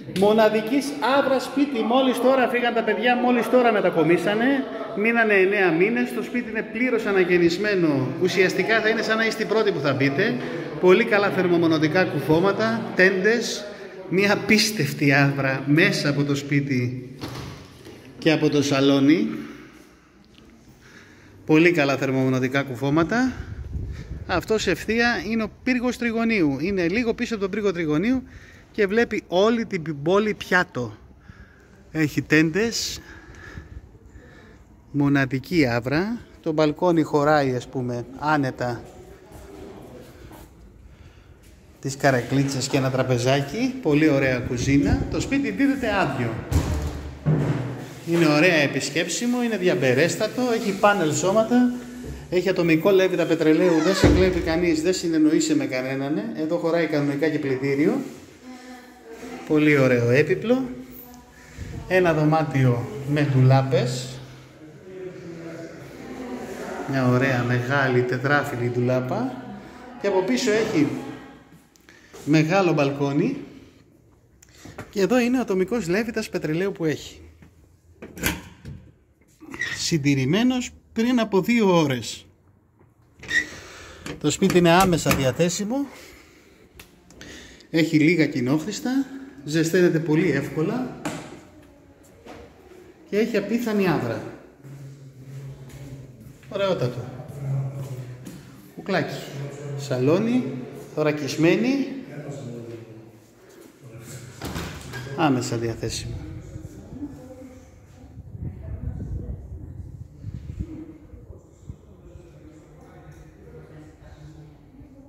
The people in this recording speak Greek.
Μοναδικής άβρας σπίτι. Μόλις τώρα φύγαν τα παιδιά, μόλις τώρα μετακομίσανε. Μείνανε 9 μήνες. Το σπίτι είναι πλήρως αναγεννισμένο. Ουσιαστικά θα είναι σαν να είστε οι πρώτοι που θα μπείτε. Πολύ καλά θερμομονωτικά κουφώματα, τέντες. Μια απίστευτη άβρα μέσα από το σπίτι και από το σαλόνι. Πολύ καλά θερμομονωτικά κουφώματα. Αυτός ευθεία είναι ο πύργος Τριγωνίου. Είναι λίγο πίσω από τον πύργο Τριγωνίου και βλέπει όλη την πόλη πιάτο. Έχει τέντες. Μοναδική άβρα. Το μπαλκόνι χωράει, ας πούμε, άνετα τις καρακλίτσες και ένα τραπεζάκι. Πολύ ωραία κουζίνα. Το σπίτι δίδεται άδειο. Είναι ωραία επισκέψιμο, είναι διαμπερέστατο, έχει πάνελ σώματα, έχει ατομικό λέβητα πετρελαίου, δεν σε βλέπει κανείς, δεν συνεννοείσαι με κανέναν. Εδώ χωράει κανονικά και πλυντήριο. Πολύ ωραίο έπιπλο. Ένα δωμάτιο με ντουλάπες. Μια ωραία μεγάλη τετράφυλλη ντουλάπα. Και από πίσω έχει μεγάλο μπαλκόνι. Και εδώ είναι ο ατομικός λέβητας πετρελαίου που έχει. Συντηρημένος πριν από 2 ώρες. Το σπίτι είναι άμεσα διαθέσιμο. Έχει λίγα κοινόχρηστα. Ζεσταίνεται πολύ εύκολα. Και έχει απίθανη άβρα. Ωραιότατο. Κουκλάκι. Σαλόνι. Θωρακισμένη. Άμεσα διαθέσιμο.